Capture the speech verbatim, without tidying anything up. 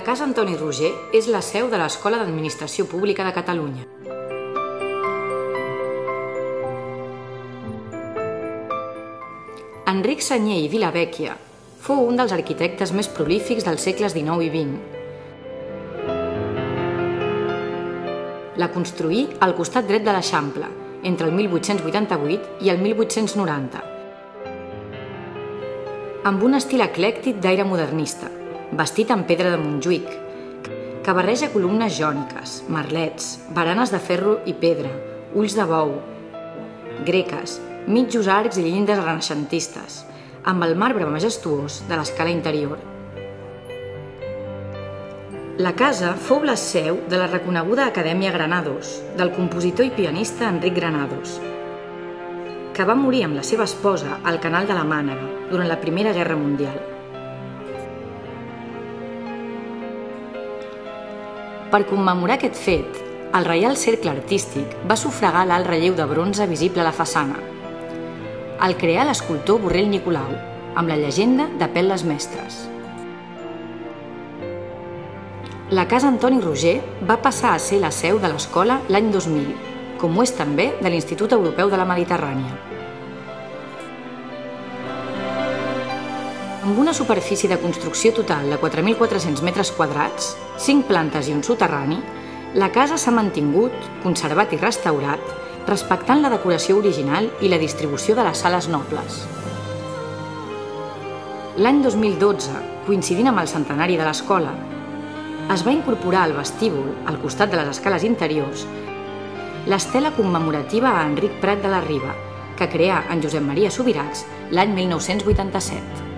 Casa Antoni Roger és la seu de l'Escola d'Administració Pública de Catalunya. Enric Sagnier i Vilavecchia fou un dels arquitectes més prolífics dels segles dinou i vint. La construí al costat dret de l'Eixample, entre el mil vuit-cents vuitanta-vuit i el mil vuit-cents noranta, amb un estil eclèctic d'aire modernista, bastit en pedra de Montjuïc, que barreja columnes jòniques, merlets, baranes de ferro i pedra, ulls de bou, greques, mitjos arcs i llindes renaixentistes, amb el marbre majestuós de l'escala interior. La casa fou la seu de la reconeguda Acadèmia Granados, del compositor i pianista Enric Granados, que va morir amb la seva esposa al Canal de la Mànega durant la Primera Guerra Mundial. Per commemorar aquest fet, el Reial Cercle Artístic va sufragar l'alt relleu de bronze visible a la façana. El creà l'escultor Borrell Nicolau, amb la llegenda d'Apel·les Mestres. La Casa Antoni Roger va passar a ser la seu de l'escola l'any dos mil, com ho és també de l'Institut Europeu de la Mediterrània. Amb una superfície de construcció total de quatre mil quatre-cents metres quadrats, cinc plantes i un soterrani, la casa s'ha mantingut, conservat i restaurat, respectant la decoració original i la distribució de les sales nobles. L'any dos mil dotze, coincidint amb el centenari de l'escola, es va incorporar al vestíbul, al costat de les escales interiors, l'estela commemorativa a Enric Prat de la Riba, que creà en Josep Maria Subirachs l'any mil nou-cents vuitanta-set.